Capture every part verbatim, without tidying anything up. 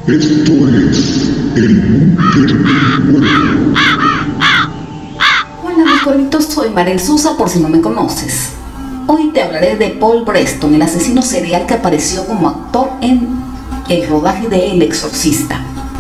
Esto es el búnker del cuervo. Hola mis cuervitos, soy Marel Sousa por si no me conoces. Hoy te hablaré de Paul Preston, el asesino serial que apareció como actor en el rodaje de El Exorcista.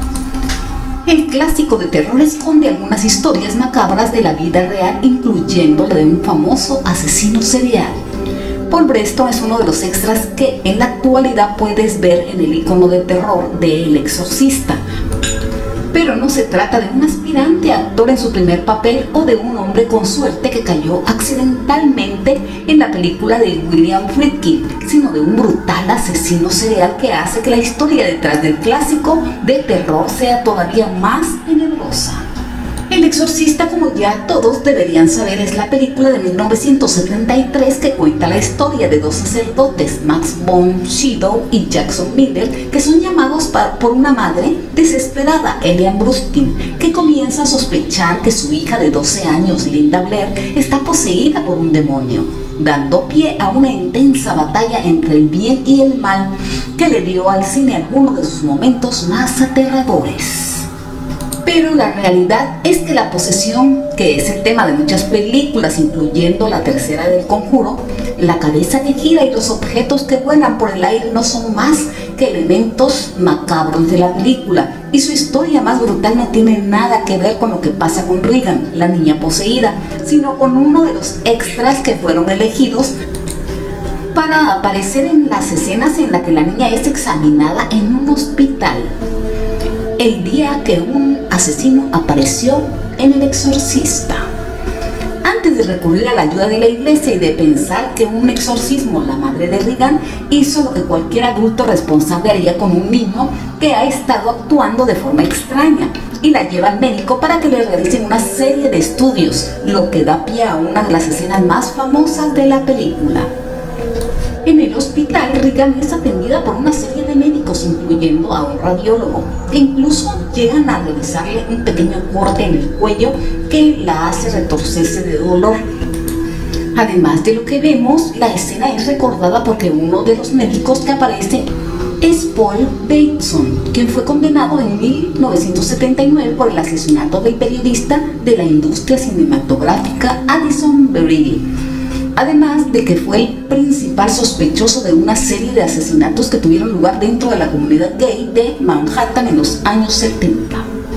El clásico de terror esconde algunas historias macabras de la vida real, incluyendo la de un famoso asesino serial. Paul Preston es uno de los extras que en la actualidad puedes ver en el icono de terror de El Exorcista. Pero no se trata de un aspirante actor en su primer papel o de un hombre con suerte que cayó accidentalmente en la película de William Friedkin, sino de un brutal asesino serial que hace que la historia detrás del clásico de terror sea todavía más tenebrosa. El Exorcista, como ya todos deberían saber, es la película de mil novecientos setenta y tres que cuenta la historia de dos sacerdotes, Max von Sydow y Jackson Miller, que son llamados por una madre desesperada, Elian Bruskin, que comienza a sospechar que su hija de doce años, Linda Blair, está poseída por un demonio, dando pie a una intensa batalla entre el bien y el mal que le dio al cine algunos de sus momentos más aterradores. Pero la realidad es que la posesión, que es el tema de muchas películas, incluyendo la tercera del Conjuro, la cabeza que gira y los objetos que vuelan por el aire no son más que elementos macabros de la película, y su historia más brutal no tiene nada que ver con lo que pasa con Regan, la niña poseída, sino con uno de los extras que fueron elegidos para aparecer en las escenas en las que la niña es examinada en un hospital, el día que un asesino apareció en El Exorcista. Antes de recurrir a la ayuda de la iglesia y de pensar que un exorcismo, la madre de Regan hizo lo que cualquier adulto responsable haría con un niño que ha estado actuando de forma extraña, y la lleva al médico para que le realicen una serie de estudios, lo que da pie a una de las escenas más famosas de la película. En el hospital, Regan es atendida por una serie de médicos, incluyendo a un radiólogo, que incluso llegan a realizarle un pequeño corte en el cuello que la hace retorcerse de dolor. Además de lo que vemos, la escena es recordada porque uno de los médicos que aparece es Paul Bateson, quien fue condenado en mil novecientos setenta y nueve por el asesinato del periodista de la industria cinematográfica Addison Berry. Además de que fue el principal sospechoso de una serie de asesinatos que tuvieron lugar dentro de la comunidad gay de Manhattan en los años setenta.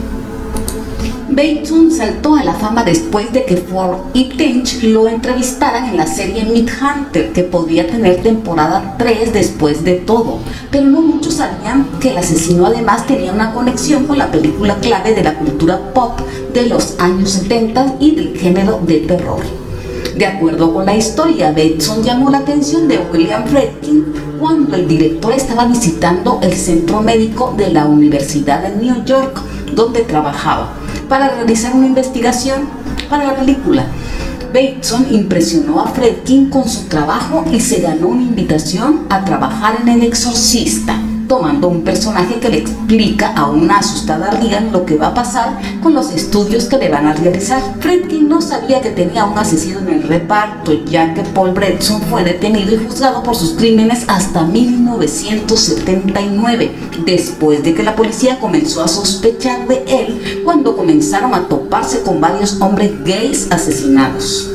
Bateson saltó a la fama después de que Ford y Tench lo entrevistaran en la serie Mindhunter, que podía tener temporada tres después de todo, pero no muchos sabían que el asesino además tenía una conexión con la película clave de la cultura pop de los años setenta y del género de terror. De acuerdo con la historia, Bateson llamó la atención de William Friedkin cuando el director estaba visitando el centro médico de la Universidad de New York, donde trabajaba, para realizar una investigación para la película. Bateson impresionó a Friedkin con su trabajo y se ganó una invitación a trabajar en El Exorcista, tomando un personaje que le explica a una asustada Regan lo que va a pasar con los estudios que le van a realizar. Friedkin no sabía que tenía un asesino en el reparto, ya que Paul Preston fue detenido y juzgado por sus crímenes hasta mil novecientos setenta y nueve, después de que la policía comenzó a sospechar de él cuando comenzaron a toparse con varios hombres gays asesinados.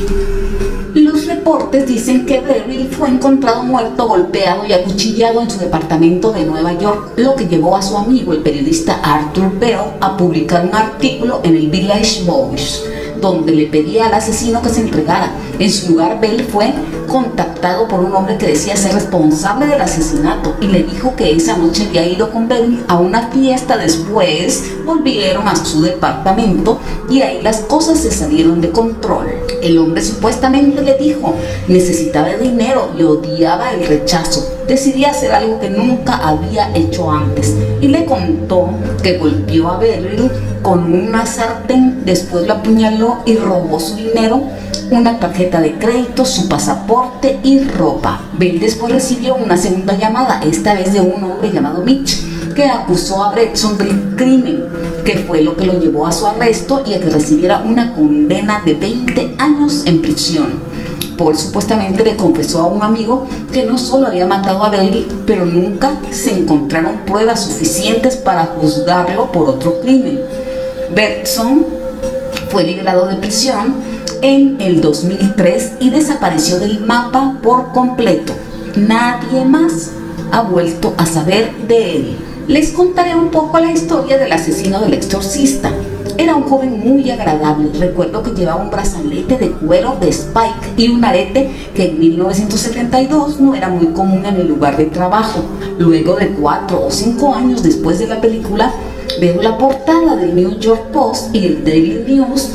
Los reportes dicen que Berry fue encontrado muerto, golpeado y acuchillado en su departamento de Nueva York, lo que llevó a su amigo, el periodista Arthur Bell, a publicar un artículo en el Village Voice, donde le pedía al asesino que se entregara. En su lugar, Bell fue contactado por un hombre que decía ser responsable del asesinato y le dijo que esa noche había ido con Bell a una fiesta. Después volvieron a su departamento y ahí las cosas se salieron de control. El hombre supuestamente le dijo necesitaba dinero y odiaba el rechazo. Decidía hacer algo que nunca había hecho antes y le contó que golpeó a Beryl con una sartén, después lo apuñaló y robó su dinero, una tarjeta de crédito, su pasaporte y ropa. Bell después recibió una segunda llamada, esta vez de un hombre llamado Mitch, que acusó a Preston del crimen, que fue lo que lo llevó a su arresto y a que recibiera una condena de veinte años en prisión. Paul supuestamente le confesó a un amigo que no solo había matado a Bailey, pero nunca se encontraron pruebas suficientes para juzgarlo por otro crimen. Bateson fue liberado de prisión en el dos mil tres y desapareció del mapa por completo. Nadie más ha vuelto a saber de él. Les contaré un poco la historia del asesino del exorcista. Era un joven muy agradable. Recuerdo que llevaba un brazalete de cuero de Spike y un arete que en mil novecientos setenta y dos no era muy común en el lugar de trabajo. Luego de cuatro o cinco años después de la película, veo la portada del New York Post y el Daily News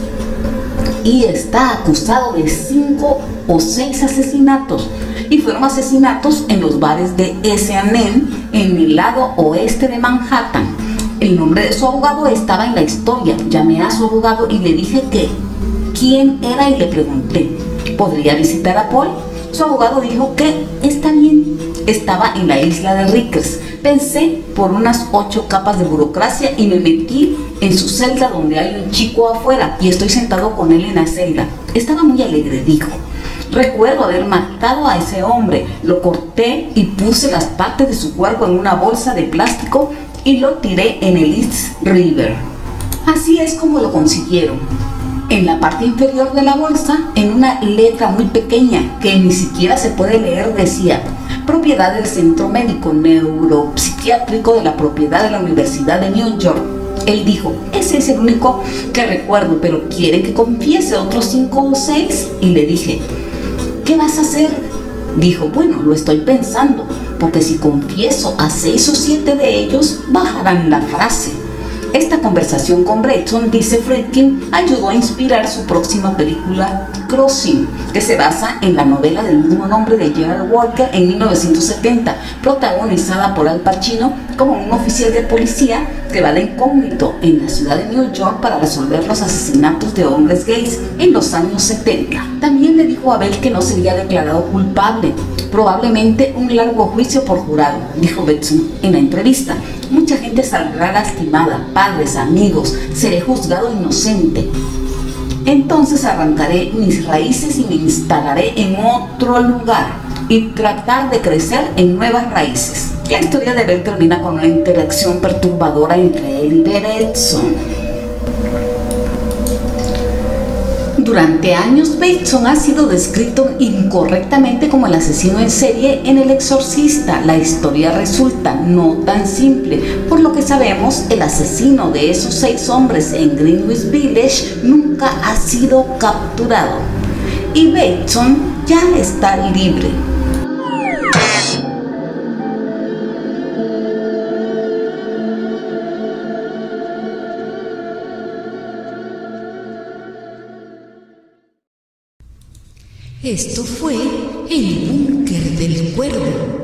y está acusado de cinco o seis asesinatos. Y fueron asesinatos en los bares de S and M en el lado oeste de Manhattan. El nombre de su abogado estaba en la historia. Llamé a su abogado y le dije que quién era y le pregunté, ¿podría visitar a Paul? Su abogado dijo que está bien. Estaba en la isla de Rikers. Pensé por unas ocho capas de burocracia y me metí en su celda donde hay un chico afuera y estoy sentado con él en la celda. Estaba muy alegre, dijo. Recuerdo haber matado a ese hombre, lo corté y puse las partes de su cuerpo en una bolsa de plástico y lo tiré en el East River. Así es como lo consiguieron. En la parte inferior de la bolsa, en una letra muy pequeña que ni siquiera se puede leer, decía: propiedad del Centro Médico Neuropsiquiátrico de la propiedad de la Universidad de New York. Él dijo: ese es el único que recuerdo, pero ¿quiere que confiese otros cinco o seis? Y le dije: ¿qué vas a hacer? Dijo: bueno, lo estoy pensando, porque si confieso a seis o siete de ellos, bajarán la frase. Esta conversación con Bateson, dice Friedkin, ayudó a inspirar su próxima película Crossing, que se basa en la novela del mismo nombre de Gerald Walker en mil novecientos setenta, protagonizada por Al Pacino como un oficial de policía que va de incógnito en la ciudad de New York para resolver los asesinatos de hombres gays en los años setenta. También le dijo a Bell que no sería declarado culpable, probablemente un largo juicio por jurado, dijo Bateson en la entrevista. Mucha gente saldrá lastimada, padres, amigos, seré juzgado inocente. Entonces arrancaré mis raíces y me instalaré en otro lugar y tratar de crecer en nuevas raíces. La historia de Bell termina con una interacción perturbadora entre él y Bateson. Durante años, Bateson ha sido descrito incorrectamente como el asesino en serie en El Exorcista. La historia resulta no tan simple. Por lo que sabemos, el asesino de esos seis hombres en Greenwich Village nunca ha sido capturado. Y Bateson ya está libre. Esto fue El Búnker del Cuervo.